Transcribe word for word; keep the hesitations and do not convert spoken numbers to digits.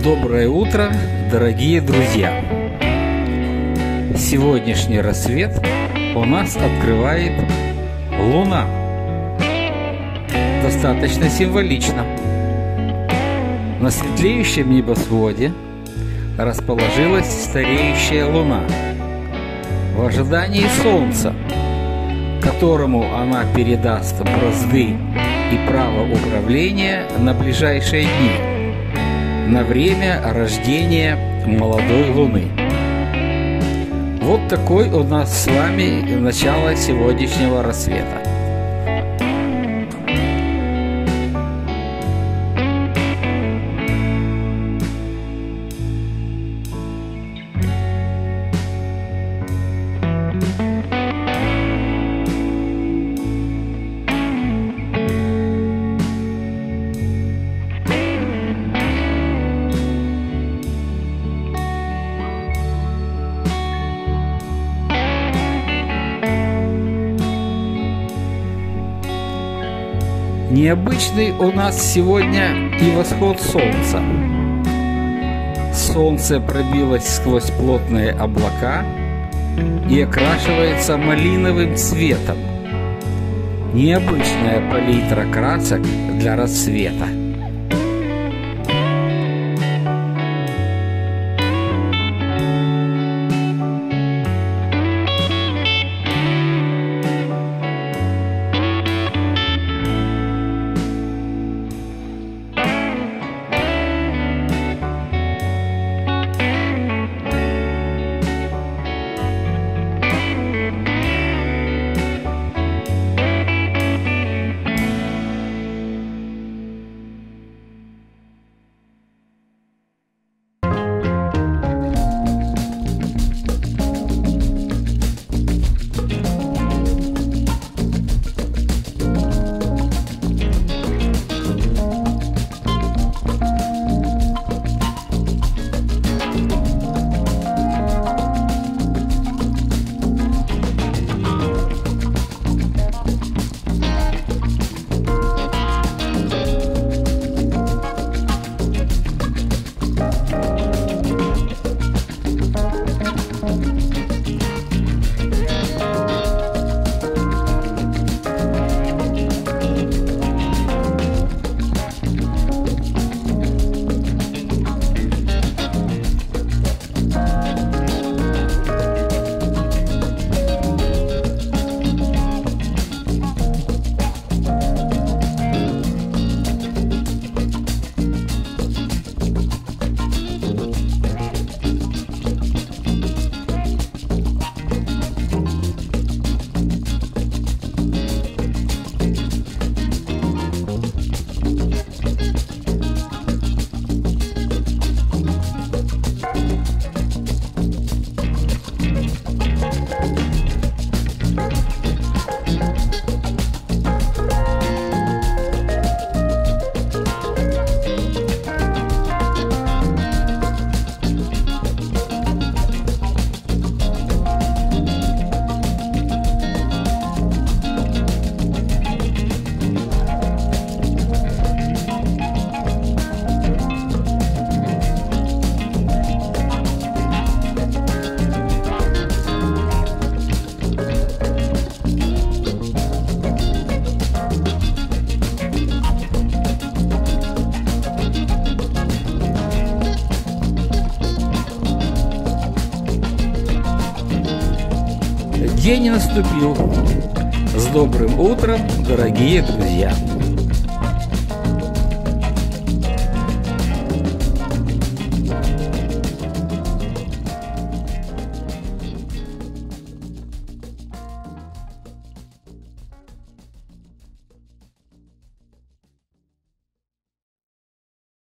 Доброе утро, дорогие друзья! Сегодняшний рассвет у нас открывает Луна. Достаточно символично. На светлеющем небосводе расположилась стареющая Луна в ожидании Солнца, которому она передаст бразды и право управления на ближайшие дни, на время рождения молодой Луны. Вот такой у нас с вами начало сегодняшнего рассвета. Необычный у нас сегодня и восход солнца. Солнце пробилось сквозь плотные облака и окрашивается малиновым цветом. Необычная палитра красок для рассвета. День наступил. С добрым утром, дорогие друзья!